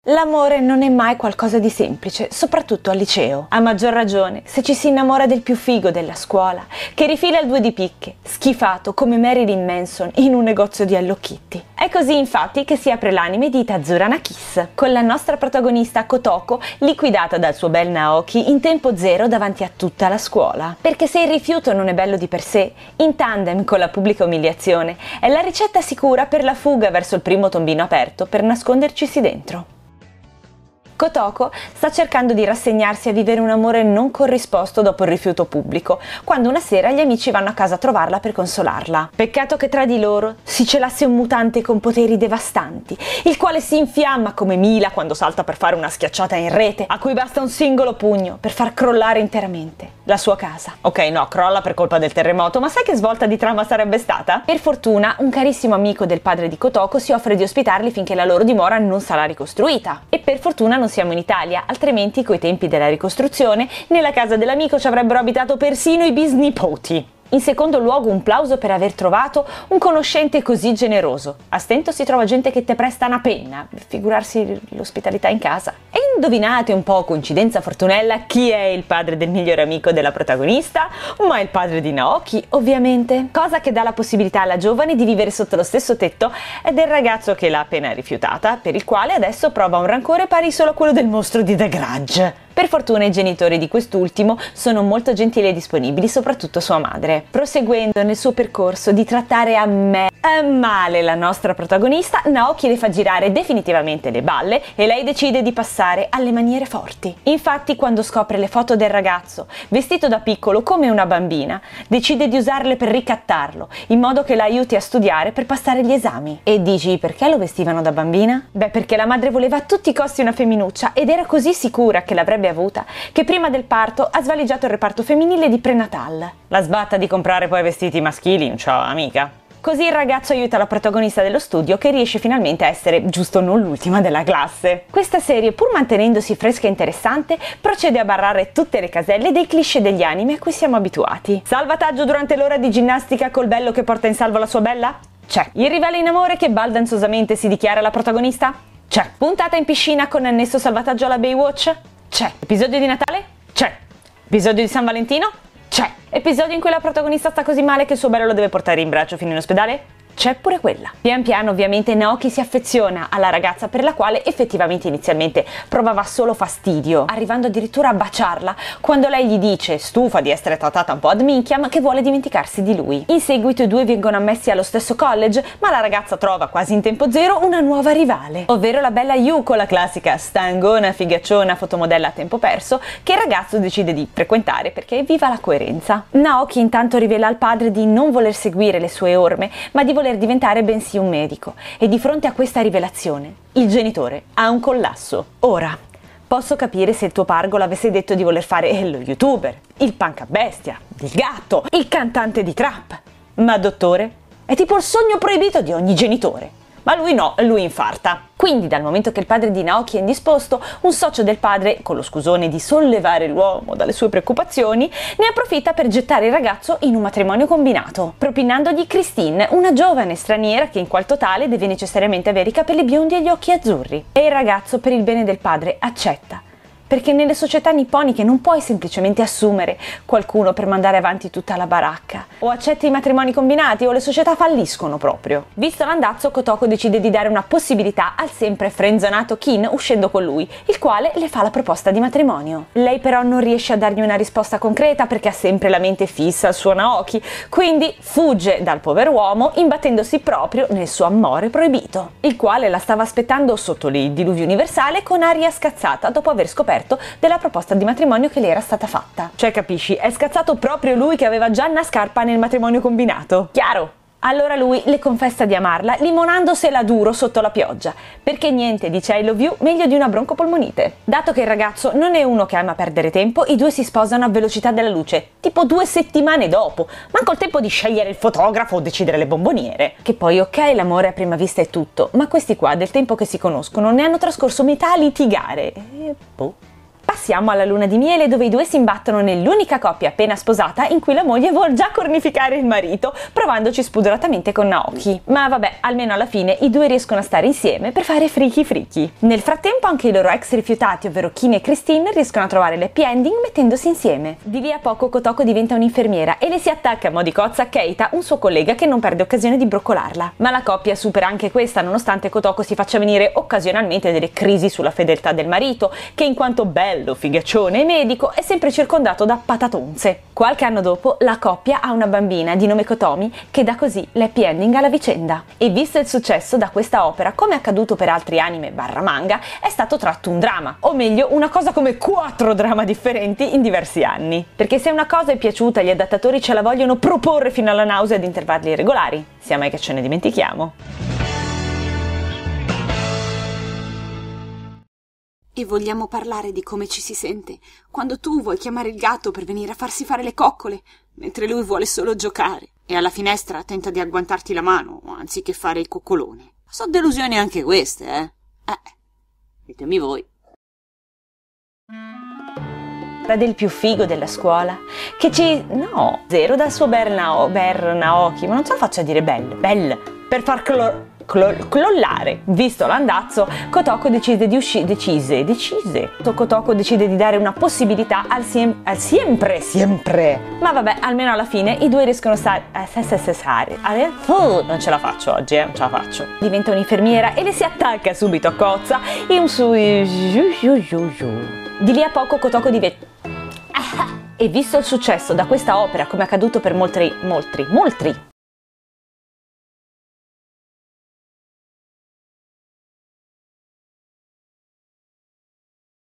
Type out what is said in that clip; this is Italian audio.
L'amore non è mai qualcosa di semplice, soprattutto al liceo. A maggior ragione se ci si innamora del più figo della scuola, che rifila il 2 di picche, schifato come Marilyn Manson in un negozio di Hello Kitty. È così infatti che si apre l'anime di Tazurana Kiss, con la nostra protagonista Kotoko liquidata dal suo bel Naoki in tempo zero davanti a tutta la scuola. Perché se il rifiuto non è bello di per sé, in tandem con la pubblica umiliazione, è la ricetta sicura per la fuga verso il primo tombino aperto per nascondercisi dentro. Kotoko sta cercando di rassegnarsi a vivere un amore non corrisposto dopo il rifiuto pubblico, quando una sera gli amici vanno a casa a trovarla per consolarla. Peccato che tra di loro si celasse un mutante con poteri devastanti, il quale si infiamma come Mila quando salta per fare una schiacciata in rete, a cui basta un singolo pugno per far crollare interamente la sua casa. Ok, no, crolla per colpa del terremoto, ma sai che svolta di trama sarebbe stata? Per fortuna, un carissimo amico del padre di Kotoko si offre di ospitarli finché la loro dimora non sarà ricostruita. E per fortuna non siamo in Italia, altrimenti coi tempi della ricostruzione nella casa dell'amico ci avrebbero abitato persino i bisnipoti. In secondo luogo un plauso per aver trovato un conoscente così generoso. A stento si trova gente che te presta una penna, figurarsi l'ospitalità in casa. E indovinate un po', coincidenza fortunella, chi è il padre del migliore amico della protagonista? Ma il padre di Naoki, ovviamente. Cosa che dà la possibilità alla giovane di vivere sotto lo stesso tetto del ragazzo che l'ha appena rifiutata, per il quale adesso prova un rancore pari solo a quello del mostro di The Grudge. Per fortuna i genitori di quest'ultimo sono molto gentili e disponibili, soprattutto sua madre. Proseguendo nel suo percorso di trattare a male la nostra protagonista, Naoki le fa girare definitivamente le balle e lei decide di passare alle maniere forti. Infatti, quando scopre le foto del ragazzo, vestito da piccolo come una bambina, decide di usarle per ricattarlo, in modo che la aiuti a studiare per passare gli esami. E dici, perché lo vestivano da bambina? Beh, perché la madre voleva a tutti i costi una femminuccia ed era così sicura che l'avrebbe avuta che prima del parto ha svaligiato il reparto femminile di prenatal. La sbatta di comprare poi vestiti maschili non c'ha amica. Così il ragazzo aiuta la protagonista dello studio, che riesce finalmente a essere giusto non l'ultima della classe. Questa serie, pur mantenendosi fresca e interessante, procede a barrare tutte le caselle dei cliché degli anime a cui siamo abituati. Salvataggio durante l'ora di ginnastica col bello che porta in salvo la sua bella? C'è. Il rivale in amore che baldanzosamente si dichiara la protagonista? C'è. Puntata in piscina con annesso salvataggio alla Baywatch? C'è. Episodio di Natale? C'è. Episodio di San Valentino? C'è. Episodio in cui la protagonista sta così male che il suo bello lo deve portare in braccio fino in ospedale? C'è pure quella. Pian piano ovviamente Naoki si affeziona alla ragazza per la quale effettivamente inizialmente provava solo fastidio, arrivando addirittura a baciarla quando lei gli dice, stufa di essere trattata un po' ad minchia, che vuole dimenticarsi di lui. In seguito i due vengono ammessi allo stesso college, ma la ragazza trova quasi in tempo zero una nuova rivale, ovvero la bella Yuko, la classica stangona figacciona fotomodella a tempo perso che il ragazzo decide di frequentare perché viva la coerenza. Naoki intanto rivela al padre di non voler seguire le sue orme, ma di voler diventare bensì un medico, e di fronte a questa rivelazione il genitore ha un collasso. Ora, posso capire se il tuo pargolo avesse detto di voler fare lo youtuber, il punk a bestia, il gatto, il cantante di trap, ma dottore è tipo il sogno proibito di ogni genitore. Ma lui no, lui infarta. Quindi, dal momento che il padre di Naoki è indisposto, un socio del padre, con lo scusone di sollevare l'uomo dalle sue preoccupazioni, ne approfitta per gettare il ragazzo in un matrimonio combinato, propinandogli Christine, una giovane straniera che in quanto tale deve necessariamente avere i capelli biondi e gli occhi azzurri. E il ragazzo, per il bene del padre, accetta. Perché nelle società nipponiche non puoi semplicemente assumere qualcuno per mandare avanti tutta la baracca. O accetti i matrimoni combinati o le società falliscono proprio. Visto l'andazzo, Kotoko decide di dare una possibilità al sempre frenzonato Kin uscendo con lui, il quale le fa la proposta di matrimonio. Lei però non riesce a dargli una risposta concreta perché ha sempre la mente fissa al suo Naoki, quindi fugge dal pover'uomo imbattendosi proprio nel suo amore proibito, il quale la stava aspettando sotto il diluvio universale con aria scazzata dopo aver scoperto della proposta di matrimonio che le era stata fatta. Cioè, capisci, è scazzato proprio lui che aveva già una scarpa nel matrimonio combinato. Chiaro? Allora lui le confessa di amarla limonandosela duro sotto la pioggia, perché niente dice I love you meglio di una broncopolmonite. Dato che il ragazzo non è uno che ama perdere tempo, i due si sposano a velocità della luce, tipo 2 settimane dopo, manco il tempo di scegliere il fotografo o decidere le bomboniere. Che poi ok, l'amore a prima vista è tutto, ma questi qua del tempo che si conoscono ne hanno trascorso metà a litigare. Boh. Passi passiamo alla luna di miele, dove i due si imbattono nell'unica coppia appena sposata in cui la moglie vuol già cornificare il marito, provandoci spudoratamente con Naoki. Ma vabbè, almeno alla fine i due riescono a stare insieme per fare friki friki. Nel frattempo anche i loro ex rifiutati, ovvero Kim e Christine, riescono a trovare l'happy ending mettendosi insieme. Di lì a poco Kotoko diventa un'infermiera e le si attacca a mo' di cozza a Keita, un suo collega che non perde occasione di broccolarla. Ma la coppia supera anche questa, nonostante Kotoko si faccia venire occasionalmente delle crisi sulla fedeltà del marito, che in quanto bello, figaccione e medico è sempre circondato da patatonze. Qualche anno dopo la coppia ha una bambina di nome Kotomi che dà così l'happy ending alla vicenda. E visto il successo da questa opera, come accaduto per altri anime barra manga, è stato tratto un dramma, o meglio una cosa come 4 drama differenti in diversi anni. Perché se una cosa è piaciuta, gli adattatori ce la vogliono proporre fino alla nausea ad intervalli regolari, sia mai che ce ne dimentichiamo. E vogliamo parlare di come ci si sente quando tu vuoi chiamare il gatto per venire a farsi fare le coccole, mentre lui vuole solo giocare e alla finestra tenta di agguantarti la mano anziché fare il coccolone. Sono delusioni anche queste, ditemi voi. Del più figo della scuola, che ci... no, zero dal suo Naoki, ma non ce la faccio a dire belle, per far clollare. Visto l'andazzo, Kotoko decide di uscire. Kotoko decide di dare una possibilità al sempre. Ma vabbè, almeno alla fine i due riescono a non ce la faccio oggi, non ce la faccio. Diventa un'infermiera e le si attacca subito a cozza e un su. Di lì a poco Kotoko diventa. E visto il successo da questa opera, come è accaduto per molti